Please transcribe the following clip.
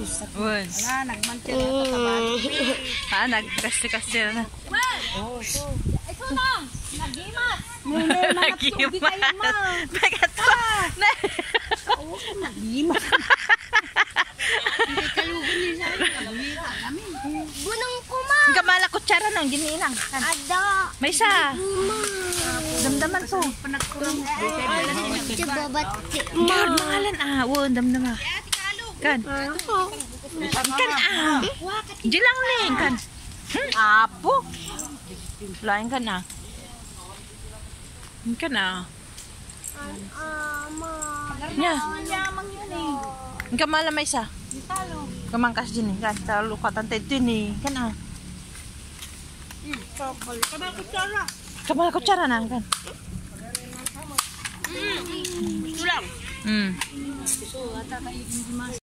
Wan. Wala, nagmantil na tataba. Nagkasti-kasti na. Oh, ito. Ito na! Nagimas! Nagimas. Nagato. Oo, nagimas. Hindi kayo ganyan sa Bunong kuma! Gamala kutsara nang ginilang. Ada! May isa. Damdaman to. Babat. Kan mangalan won damdama. Kan. Kan Jilang ning kan. Apo. Lain kan Kan Nya. Gamala may isa. Kamangkas din kan. Talo katante din kan Kamala kutsara nang kan. Ito lang. Hmm. So, ata kayo